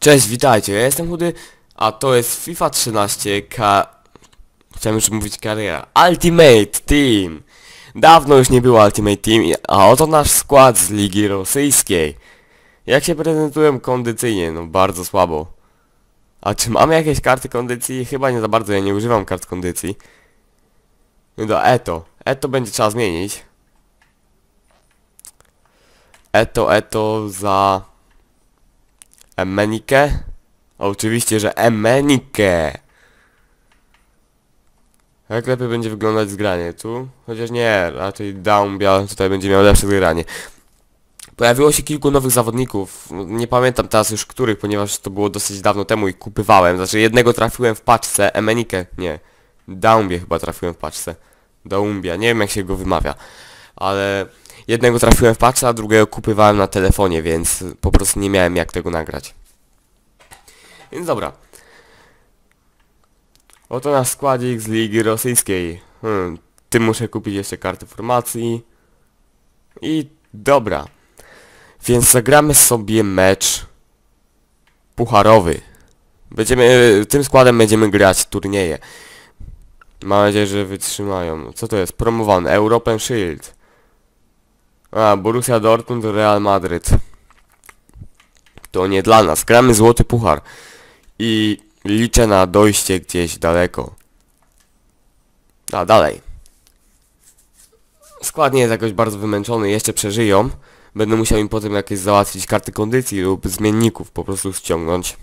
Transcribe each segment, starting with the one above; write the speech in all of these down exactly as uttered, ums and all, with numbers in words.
Cześć, witajcie, ja jestem Chudy, a to jest FIFA trzynaście K... Chciałem już mówić kariera. Ultimate Team! Dawno już nie było Ultimate Team, a oto nasz skład z Ligi Rosyjskiej. Jak się prezentują kondycyjnie? No bardzo słabo. A czy mamy jakieś karty kondycji? Chyba nie za bardzo, ja nie używam kart kondycji. No do Eto. Eto będzie trzeba zmienić. Eto, Eto za... Emenikę? Oczywiście, że Emenikę! Jak lepiej będzie wyglądać zgranie? Tu? Chociaż nie, raczej Daumbia tutaj będzie miał lepsze zgranie. Pojawiło się kilku nowych zawodników, nie pamiętam teraz już których, ponieważ to było dosyć dawno temu i kupywałem. Znaczy jednego trafiłem w paczce, Emenikę, nie. Daumbię chyba trafiłem w paczce. Daumbia, nie wiem jak się go wymawia. Ale jednego trafiłem w paczce, a drugiego kupywałem na telefonie, więc po prostu nie miałem jak tego nagrać. Więc dobra. Oto nasz składzik z Ligi Rosyjskiej. Hmm, tym muszę kupić jeszcze karty formacji. I dobra. Więc zagramy sobie mecz pucharowy. Będziemy, tym składem będziemy grać turnieje. Mam nadzieję, że wytrzymają. Co to jest? Promowany. European Shield. A, Borussia Dortmund, Real Madryt. To nie dla nas. Gramy złoty puchar. I liczę na dojście gdzieś daleko. A, dalej. Skład nie jest jakoś bardzo wymęczony. Jeszcze przeżyją. Będę musiał im potem jakieś załatwić karty kondycji lub zmienników. Po prostu ściągnąć.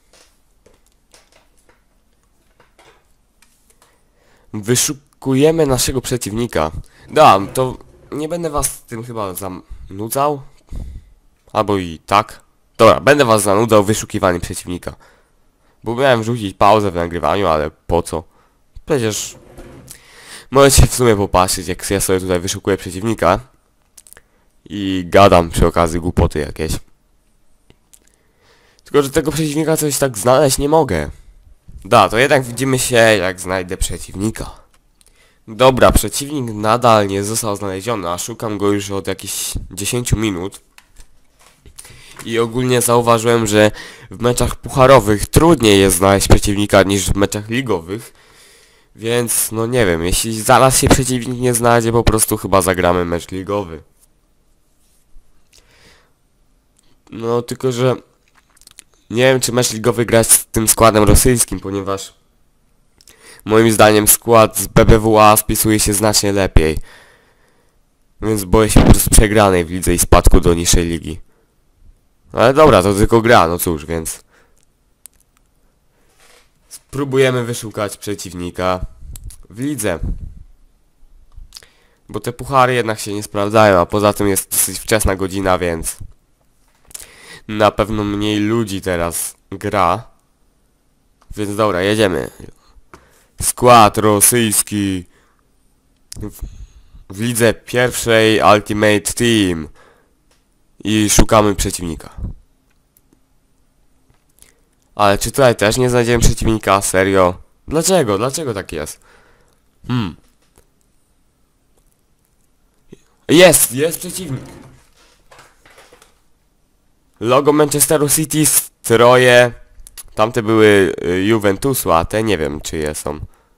Wyszukujemy naszego przeciwnika. Da, to nie będę was tym chyba zanudzał. Albo i tak. Dobra, będę was zanudzał wyszukiwaniem przeciwnika. Bo miałem wrzucić pauzę w nagrywaniu, ale po co? Przecież możecie w sumie popatrzeć, jak ja sobie tutaj wyszukuję przeciwnika. I gadam przy okazji głupoty jakieś. Tylko, że tego przeciwnika coś tak znaleźć nie mogę. Da, to jednak widzimy się, jak znajdę przeciwnika. Dobra, przeciwnik nadal nie został znaleziony, a szukam go już od jakichś dziesięciu minut. I ogólnie zauważyłem, że w meczach pucharowych trudniej jest znaleźć przeciwnika niż w meczach ligowych. Więc, no nie wiem, jeśli zaraz się przeciwnik nie znajdzie, po prostu chyba zagramy mecz ligowy. No, tylko że... Nie wiem, czy mecz ligowy grać z tym składem rosyjskim, ponieważ... Moim zdaniem skład z B B W A spisuje się znacznie lepiej. Więc boję się po prostu przegranej w lidze i spadku do niższej ligi. Ale dobra, to tylko gra, no cóż, więc... Spróbujemy wyszukać przeciwnika w lidze. Bo te puchary jednak się nie sprawdzają, a poza tym jest dosyć wczesna godzina, więc... Na pewno mniej ludzi teraz gra. Więc dobra, jedziemy. Skład rosyjski w, w lidze pierwszej Ultimate Team. I szukamy przeciwnika. Ale czy tutaj też nie znajdziemy przeciwnika? Serio? Dlaczego? Dlaczego tak jest? Hmm. Jest! Jest przeciwnik! Logo Manchesteru City, stroje. Tamte były y, Juventusu, a te nie wiem czyje są.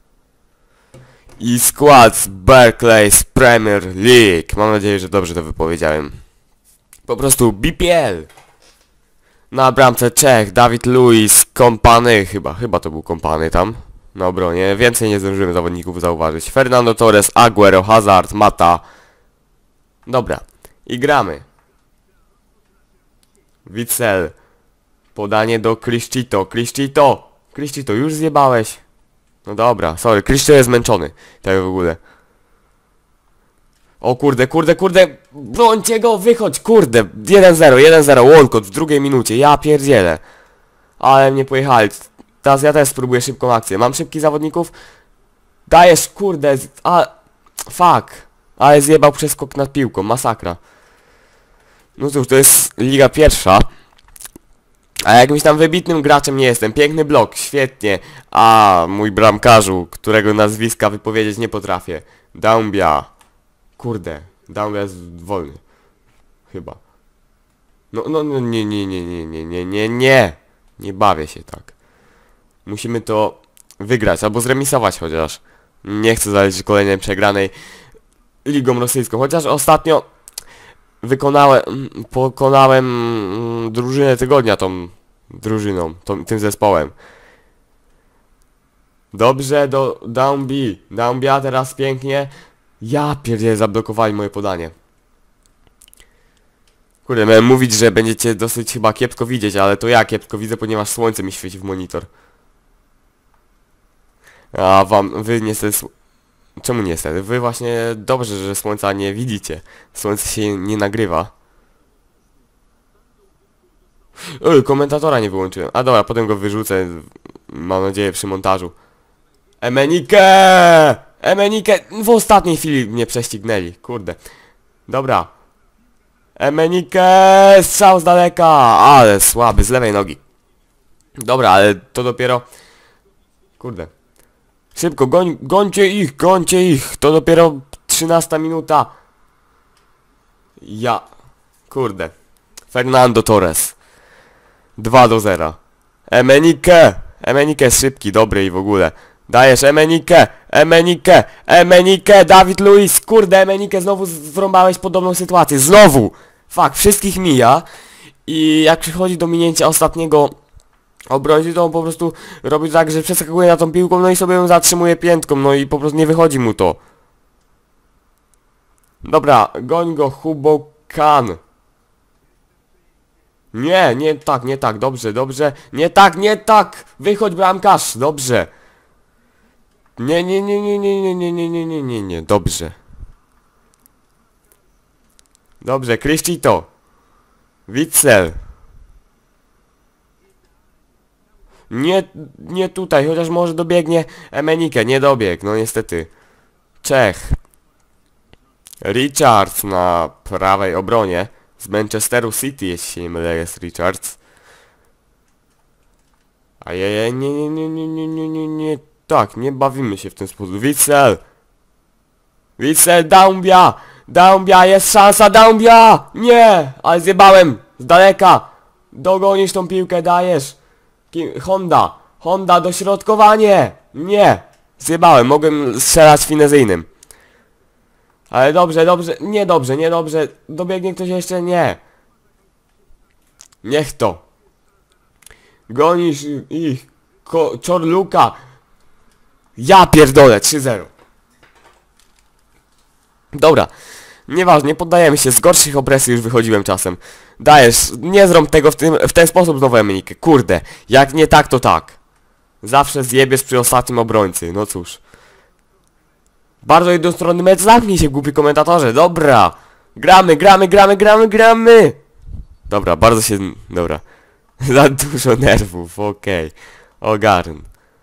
I skład z Barclays Premier League. Mam nadzieję, że dobrze to wypowiedziałem. Po prostu B P L. Na bramce Czech, Dawid Luiz, Kompany, chyba, chyba to był Kompany tam. Na obronie, więcej nie zdążymy zawodników zauważyć. Fernando Torres, Aguero, Hazard, Mata. Dobra, i gramy. Witsel. Podanie do Criscito, Criscito! Criscito, już zjebałeś. No dobra, sorry, Criscito jest zmęczony. Tak w ogóle. O kurde, kurde, kurde, brońcie go, wychodź, kurde, jeden zero, jeden zero, Walcott w drugiej minucie, ja pierdzielę. Ale mnie pojechali, teraz ja też spróbuję szybką akcję, mam szybkich zawodników? Dajesz, kurde, a, fuck, ale zjebał przeskok nad piłką, masakra. No cóż, to jest liga pierwsza. A jakimś tam wybitnym graczem nie jestem, piękny blok, świetnie. A, mój bramkarzu, którego nazwiska wypowiedzieć nie potrafię. Daumbia. Kurde, Daumbia jest wolny. Chyba. No, no, no, nie, nie, nie, nie, nie, nie, nie, nie. Nie bawię się tak. Musimy to wygrać, albo zremisować chociaż. Nie chcę zależeć kolejnej przegranej ligą rosyjską. Chociaż ostatnio wykonałem, pokonałem mm, drużynę tygodnia tą drużyną, tą, tym zespołem. Dobrze, do down B. Down B, a teraz pięknie. Ja pierdzielę, zablokowali moje podanie. Kurde, miałem mówić, że będziecie dosyć chyba kiepsko widzieć, ale to ja kiepsko widzę, ponieważ słońce mi świeci w monitor. A wam, wy niestety... sł- Czemu niestety? Wy właśnie dobrze, że słońca nie widzicie. Słońce się nie nagrywa. Oj, komentatora nie wyłączyłem. A dobra, potem go wyrzucę. Mam nadzieję przy montażu. Emenike! Emenike! W ostatniej chwili mnie prześcignęli. Kurde. Dobra. Emenike! Strzał z daleka! Ale słaby, z lewej nogi. Dobra, ale to dopiero... Kurde. Szybko, goń, gońcie ich, gońcie ich! To dopiero trzynasta minuta. Ja... Kurde. Fernando Torres. dwa do zera. Emenike! Emenike jest szybki, dobry i w ogóle. Dajesz Emenike! Emenike! Emenike! Dawid Luiz! Kurde, Emenike, znowu zrąbałeś podobną sytuację. Znowu! Fuck, wszystkich mija. I jak przychodzi do minięcia ostatniego obrońcy, to on po prostu robi tak, że przeskakuje na tą piłką, no i sobie ją zatrzymuje piętką, no i po prostu nie wychodzi mu to. Dobra, goń go, Hubo Kan. Nie, nie tak, nie tak, dobrze, dobrze. Nie tak, nie tak! Wychodź, bramkarz, dobrze. Nie, nie, nie, nie, nie, nie, nie, nie, nie, nie, nie, nie, dobrze. Dobrze, Criscito. Witsel. Nie, nie tutaj, chociaż może dobiegnie Emenike, nie dobieg, no niestety. Czech. Richards na prawej obronie. Z Manchesteru City, jeśli się nie mylę, jest Richards. Ajajaj, nie, nie, nie, nie, nie, nie, nie, nie. Tak, nie bawimy się w ten sposób. Witsel! Witsel, Daumbia! Daumbia, jest szansa, Daumbia! Nie! Ale zjebałem! Z daleka! Dogonisz tą piłkę, dajesz! Ki Honda! Honda, dośrodkowanie! Nie! Zjebałem, mogłem strzelać finezyjnym. Ale dobrze, dobrze, nie dobrze, nie dobrze. Dobiegnie ktoś jeszcze? Nie. Niech to. Gonisz ich. Ko Czorluka. Ja pierdolę, trzy zero. Dobra. Nieważne, nie poddajemy się. Z gorszych opresji już wychodziłem czasem. Dajesz, nie zrąb tego w, tym, w ten sposób znowu Emenikę. Kurde, jak nie tak, to tak. Zawsze zjebiesz przy ostatnim obrońcy, no cóż. Bardzo jednostronny mecz, zamknij się, głupi komentatorze, dobra. Gramy, gramy, gramy, gramy, gramy. Dobra, bardzo się... Dobra. Za dużo nerwów, okej. Okay. Ogarn.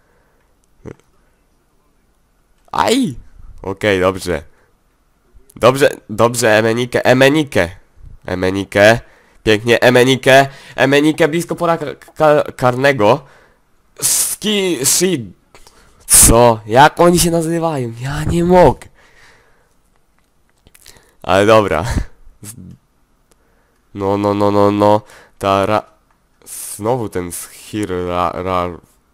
Aj! Okej, okay, dobrze. Dobrze, dobrze, Emenike, Emenike. Emenike. Pięknie, Emenike. Emenike blisko pola ka karnego. Ski... Shi... Co? Jak oni się nazywają? Ja nie mogę. Ale dobra. No, no, no, no, no. Ta ra... Znowu ten schir... Ra, ra...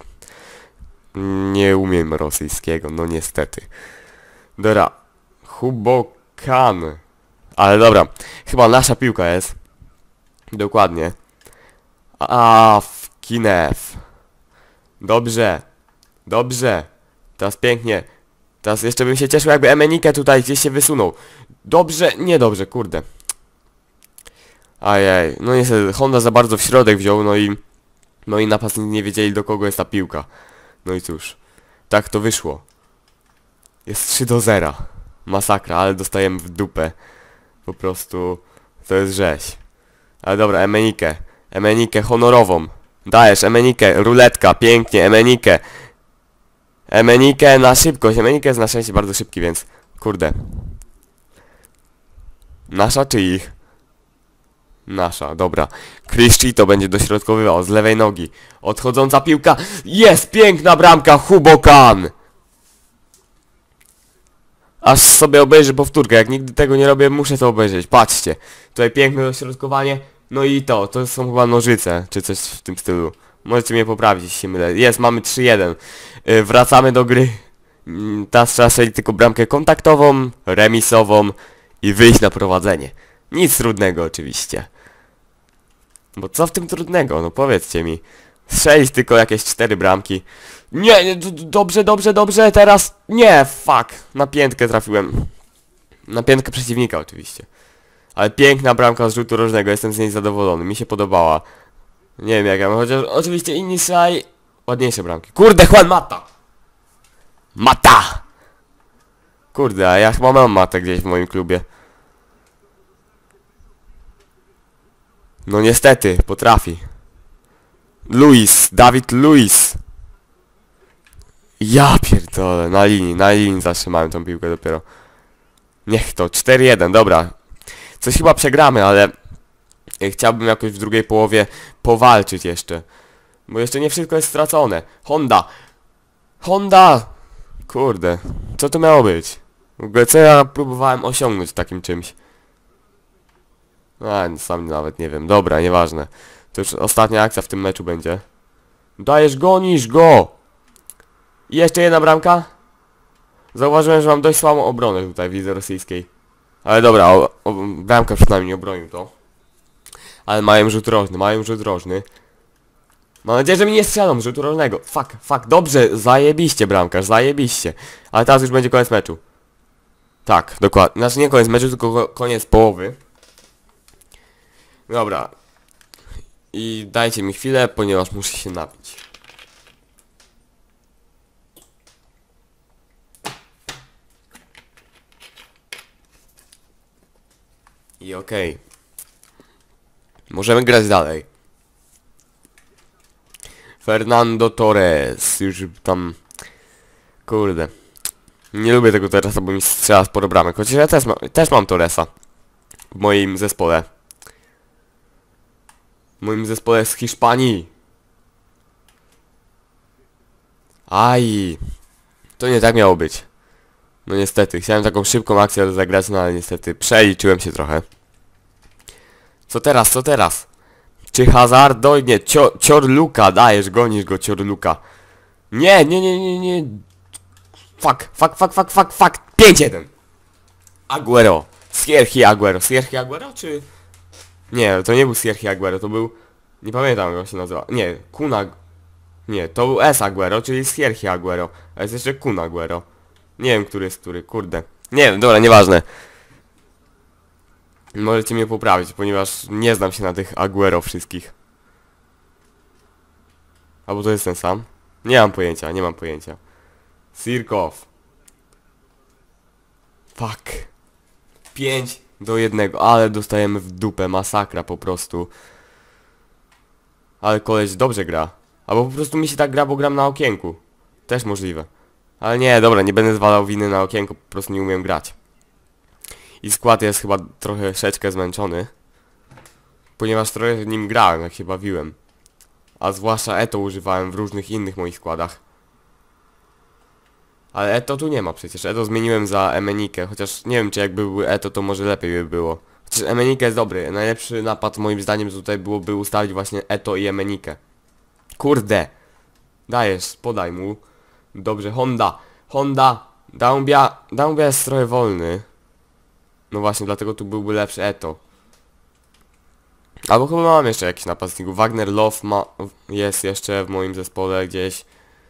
Nie umiem rosyjskiego, no niestety. Dobra. Hubokan. Ale dobra. Chyba nasza piłka jest. Dokładnie. A w Kinew. Dobrze. Dobrze. Teraz pięknie. Teraz jeszcze bym się cieszył, jakby Emenike tutaj gdzieś się wysunął. Dobrze. Nie dobrze, kurde. Ajaj. No niestety, Honda za bardzo w środek wziął, no i... No i napastnicy nie wiedzieli, do kogo jest ta piłka. No i cóż. Tak to wyszło. Jest trzy do zera. Masakra, ale dostajemy w dupę. Po prostu... To jest rzeź. Ale dobra, Emenike. Emenike honorową. Dajesz, Emenike, ruletka, pięknie, Emenike. Emenike na szybkość. Emenike jest na szczęście bardzo szybki, więc... Kurde. Nasza czy ich? Nasza, dobra. Criscito będzie dośrodkowywał z lewej nogi. Odchodząca piłka. Jest piękna bramka, Hubokan! Aż sobie obejrzę powtórkę. Jak nigdy tego nie robię, muszę to obejrzeć. Patrzcie. Tutaj piękne dośrodkowanie. No i to. To są chyba nożyce, czy coś w tym stylu. Możecie mnie poprawić, jeśli się mylę. Jest, mamy trzy jeden. Yy, wracamy do gry. Yy, teraz trzeba strzelić tylko bramkę kontaktową, remisową i wyjść na prowadzenie. Nic trudnego oczywiście. Bo co w tym trudnego? No powiedzcie mi. Strzelić tylko jakieś cztery bramki. Nie, nie, dobrze, dobrze, dobrze, teraz... Nie, fuck. Na piętkę trafiłem. Na piętkę przeciwnika oczywiście. Ale piękna bramka z rzutu rożnego, jestem z niej zadowolony, mi się podobała. Nie wiem jak ja, chociaż oczywiście inni strzelali ładniejsze bramki. Kurde, Juan Mata! Mata! Kurde, a ja chyba mam Matę gdzieś w moim klubie. No niestety, potrafi. Luis, Dawid Luis. Ja pierdolę, na linii, na linii zatrzymałem tą piłkę dopiero. Niech to, cztery jeden, dobra. Coś chyba przegramy, ale chciałbym jakoś w drugiej połowie powalczyć jeszcze. Bo jeszcze nie wszystko jest stracone. Honda! Honda! Kurde, co to miało być? W ogóle co ja próbowałem osiągnąć takim czymś? A, sam nawet nie wiem. Dobra, nieważne. To już ostatnia akcja w tym meczu będzie. Dajesz, gonisz go! I jeszcze jedna bramka? Zauważyłem, że mam dość słabą obronę tutaj w lidze rosyjskiej. Ale dobra, o, o, bramkę przynajmniej obronił to. Ale mają rzut rożny, mają rzut rożny. Mam nadzieję, że mi nie strzelą rzutu rożnego. Fuck, fuck, dobrze, zajebiście bramkarz, zajebiście. Ale teraz już będzie koniec meczu. Tak, dokładnie. Znaczy nie koniec meczu, tylko ko koniec połowy. Dobra. I dajcie mi chwilę, ponieważ muszę się napić. I okej. Okay. Możemy grać dalej. Fernando Torres. Już tam... Kurde. Nie lubię tego Torresa, bo mi strzela sporo bramek. Chociaż ja też, ma, też mam Torresa. W moim zespole. W moim zespole z Hiszpanii. Aj. To nie tak miało być. No niestety. Chciałem taką szybką akcję zagrać, no ale niestety przeliczyłem się trochę. Co teraz, co teraz? Czy Hazard dojdzie? Cio Ciorluka, dajesz, gonisz go, Ciorluka. Nie, nie, nie, nie, nie. Fuck, fuck, fuck, fuck, fuck, fuck. pięć jeden. Aguero. Sergio Aguero. Sergio Aguero, czy... Nie, to nie był Sergio Aguero, to był... Nie pamiętam jak on się nazywa. Nie, Kun Ag... Nie, to był S Aguero, czyli Sergio Aguero. A jest jeszcze Kun Aguero. Nie wiem, który jest który, kurde. Nie wiem, dobra, nieważne. Możecie mnie poprawić, ponieważ nie znam się na tych Aguero wszystkich. Albo to jest ten sam? Nie mam pojęcia, nie mam pojęcia. Sirkow. Fuck. pięć do jednego, ale dostajemy w dupę, masakra po prostu. Ale koleś dobrze gra. Albo po prostu mi się tak gra, bo gram na okienku. Też możliwe. Ale nie, dobra, nie będę zwalał winy na okienko, po prostu nie umiem grać. I skład jest chyba trochę szeczkę zmęczony. Ponieważ trochę w nim grałem, jak się bawiłem. A zwłaszcza Eto używałem w różnych innych moich składach. Ale Eto tu nie ma przecież. Eto zmieniłem za Emenikę. Chociaż nie wiem, czy jakby był Eto, to może lepiej by było. Chociaż Emenike jest dobry. Najlepszy napad moim zdaniem tutaj byłoby ustalić właśnie Eto i Emenikę. Kurde. Dajesz, podaj mu. Dobrze, Honda. Honda. Daumbia. Daumbia jest trochę wolny. No właśnie, dlatego tu byłby lepszy Eto. Albo chyba mam jeszcze jakiś napastników. Wagner Love ma, jest jeszcze w moim zespole gdzieś.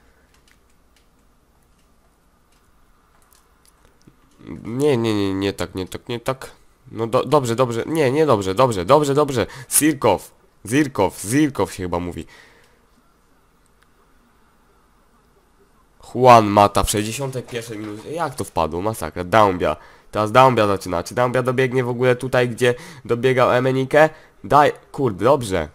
Nie, nie, nie, nie tak, nie tak, nie tak. No do, dobrze, dobrze, nie, nie dobrze, dobrze, dobrze, dobrze. Sirkow, Zirkow, Zirkow się chyba mówi. Juan Mata w sześćdziesiątej pierwszej minucie. Jak to wpadło? Masakra. Daumbia. Teraz Daumbia zaczyna. Czy Daumbia dobiegnie w ogóle tutaj, gdzie dobiegał Emenikę? Daj... Kurde, dobrze.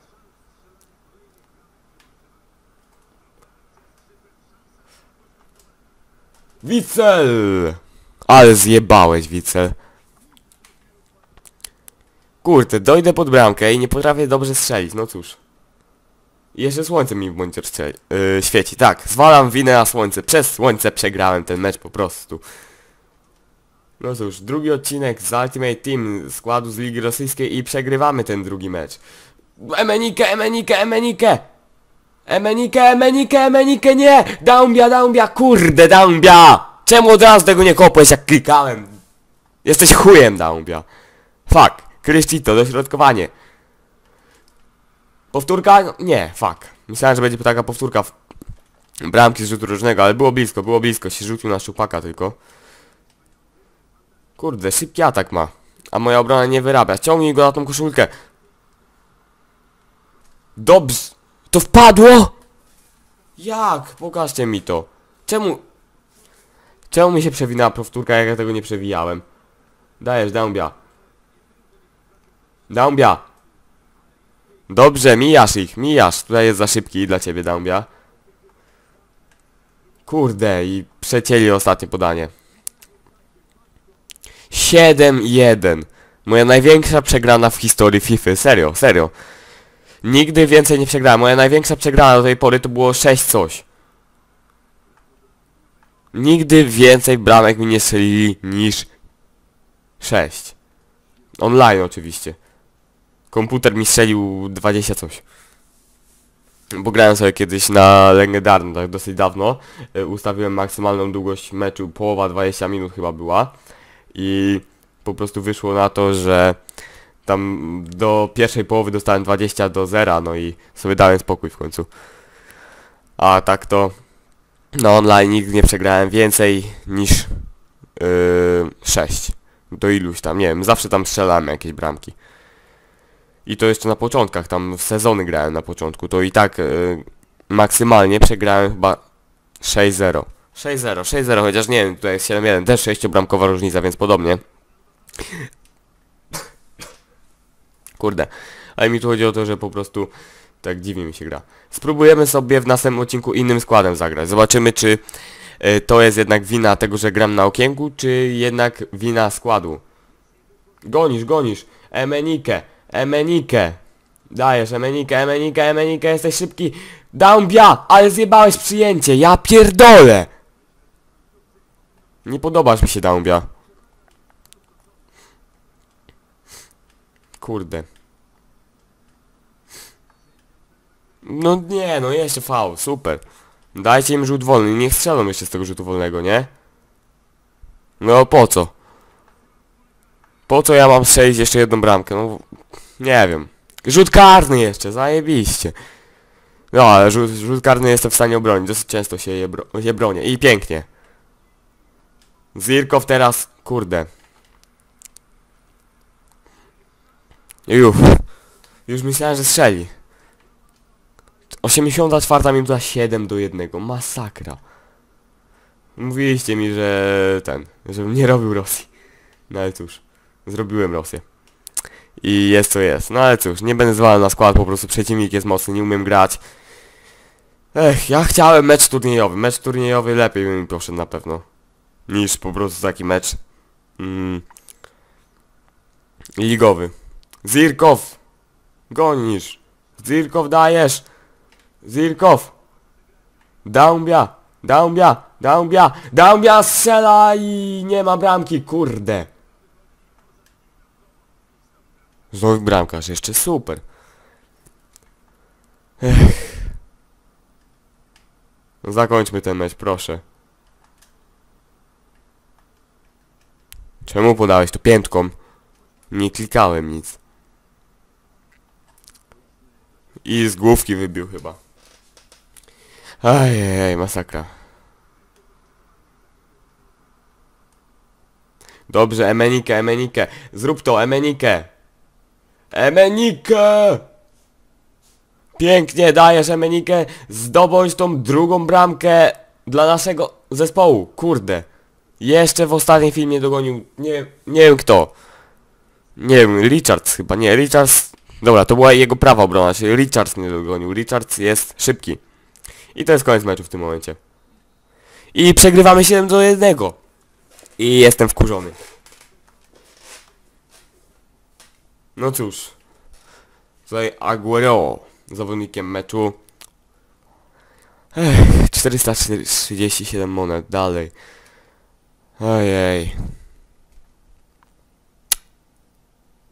Wicel! Ale zjebałeś, Wicel. Kurde, dojdę pod bramkę i nie potrafię dobrze strzelić, no cóż. I jeszcze słońce mi w monitor strzeli, yy, świeci, tak. Zwalam winę na słońce. Przez słońce przegrałem ten mecz po prostu. No cóż, drugi odcinek z Ultimate Team składu z Ligi Rosyjskiej i przegrywamy ten drugi mecz. Emenikę, Emenikę, Emenikę! Emenike, Emenike, Emenike, nie! Daumbia, Daumbia, kurde, Daumbia! Czemu od razu tego nie kopłeś, jak klikałem? Jesteś chujem, Daumbia. Fuck, Kryszcito, dośrodkowanie. Powtórka? No, nie, fuck. Myślałem, że będzie taka powtórka w bramki z rzutu rożnego, ale było blisko, było blisko. Się rzucił na szczupaka tylko. Kurde, szybki atak ma. A moja obrona nie wyrabia. Ciągnij go na tą koszulkę. Dobrze. To wpadło? Jak? Pokażcie mi to. Czemu? Czemu mi się przewinęła powtórka, jak ja tego nie przewijałem? Dajesz, Daumbia. Daumbia. Dobrze, mijasz ich, mijasz. Tutaj jest za szybki dla ciebie, Daumbia. Kurde, i przecięli ostatnie podanie. siedem jeden. Moja największa przegrana w historii FIFA. Serio, serio. Nigdy więcej nie przegrałem. Moja największa przegrana do tej pory to było sześć coś. Nigdy więcej bramek mi nie strzelili niż sześć. Online oczywiście. Komputer mi strzelił dwadzieścia coś. Bo grałem sobie kiedyś na legendarnym, tak dosyć dawno. Ustawiłem maksymalną długość meczu, połowa dwadzieścia minut chyba była. I po prostu wyszło na to, że tam do pierwszej połowy dostałem dwadzieścia do zera, no i sobie dałem spokój w końcu. A tak to na online nigdy nie przegrałem więcej niż yy, sześć. Do iluś tam, nie wiem, zawsze tam strzelałem jakieś bramki. I to jeszcze na początkach, tam w sezony grałem na początku, to i tak yy, maksymalnie przegrałem chyba sześć zero. sześć zero, sześć zero, chociaż nie wiem, tutaj jest siedem jeden, też sześciobramkowa różnica, więc podobnie. Kurde, ale mi tu chodzi o to, że po prostu tak dziwnie mi się gra. Spróbujemy sobie w następnym odcinku innym składem zagrać. Zobaczymy, czy y, to jest jednak wina tego, że gram na okienku, czy jednak wina składu. Gonisz, gonisz. Emenike, Emenike. Dajesz, Emenike, Emenike, Emenike, jesteś szybki. Daumbia, ale zjebałeś przyjęcie, ja pierdolę. Nie podobasz mi się, Daumbia. Kurde. No nie, no jeszcze faul, super. Dajcie im rzut wolny, niech strzelą jeszcze z tego rzutu wolnego, nie? No po co? Po co ja mam strzelić jeszcze jedną bramkę? No nie wiem. Rzut karny jeszcze, zajebiście. No ale rzut, rzut karny jestem w stanie obronić, dosyć często się je, bro je bronię i pięknie. Zirkow teraz, kurde. Już. Już myślałem, że strzeli. osiemdziesiąta czwarta minuta, siedem do jednego. Masakra. Mówiliście mi, że ten, żebym nie robił Rosji. No ale cóż, zrobiłem Rosję. I jest co jest. No ale cóż, nie będę zwalał na skład, po prostu przeciwnik jest mocny, nie umiem grać. Ech, ja chciałem mecz turniejowy. Mecz turniejowy lepiej by mi poszedł na pewno. Niż po prostu taki mecz mm, ligowy. Zirkow! Gonisz! Zirkow dajesz! Zirkow! Daumbia! Daumbia! Daumbia! Daumbia strzela i nie ma bramki, kurde! Znowu bramkarz, jeszcze super. Ech. Zakończmy ten mecz, proszę. Czemu podałeś to piętką? Nie klikałem nic. I z główki wybił chyba. Ajajaj, masakra. Dobrze, Emenike, Emenike. Zrób to, Emenike. Emenike! Pięknie dajesz, Emenike. Zdobądź tą drugą bramkę dla naszego zespołu. Kurde. Jeszcze w ostatnim filmie dogonił, nie, nie wiem kto. Nie wiem, Richards chyba, nie, Richards... Dobra, to była jego prawa obrona, czyli Richards nie dogonił. Richards jest szybki. I to jest koniec meczu w tym momencie. I przegrywamy siedem do jednego. I jestem wkurzony. No cóż. Tutaj Aguero, zawodnikiem meczu. Ech, czterysta trzydzieści siedem monet, dalej. Ojej.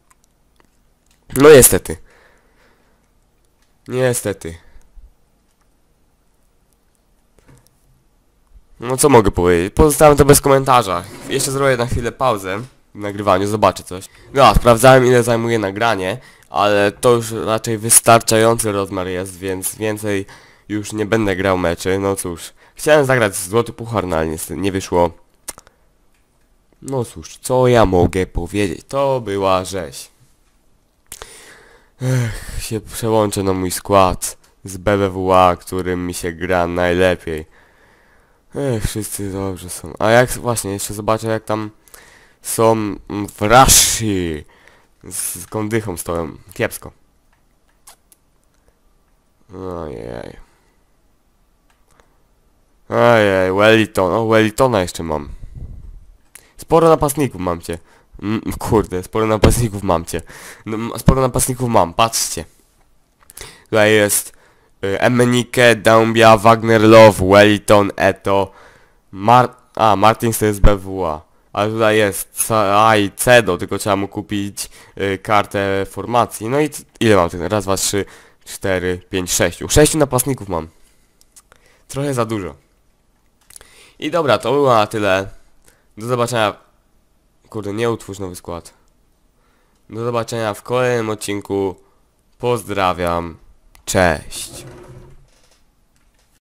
No niestety. Niestety. No co mogę powiedzieć? Pozostawiam to bez komentarza. Jeszcze zrobię na chwilę pauzę w nagrywaniu, zobaczę coś. No, sprawdzałem ile zajmuje nagranie, ale to już raczej wystarczający rozmiar jest, więc więcej już nie będę grał meczy. No cóż, chciałem zagrać złoty puchar, no ale niestety nie wyszło. No cóż, co ja mogę powiedzieć? To była rzeź. Ech, się przełączę na mój skład z B B W A, którym mi się gra najlepiej. Ech, wszyscy dobrze są. A jak właśnie, jeszcze zobaczę jak tam są w Rashi. Z, z kondychą stoją. Kiepsko. Ojej. Ojej, Wellington. O, Wellingtona jeszcze mam. Sporo napastników mam cię. Mm, kurde, sporo napastników mam cię. No, sporo napastników mam, patrzcie. Tutaj jest y, Emenike, Daumbia, Wagner Love, Wellington, Eto, Mar... A, Martins to jest B W A. Ale tutaj jest A i Cedo, tylko trzeba mu kupić y, kartę formacji. No i ile mam tutaj? Raz, dwa, trzy, cztery, pięć, sześciu. Sześciu napastników mam. Trochę za dużo. I dobra, to było na tyle. Do zobaczenia. Kurde, nie utwórz nowy skład. Do zobaczenia w kolejnym odcinku. Pozdrawiam. Cześć.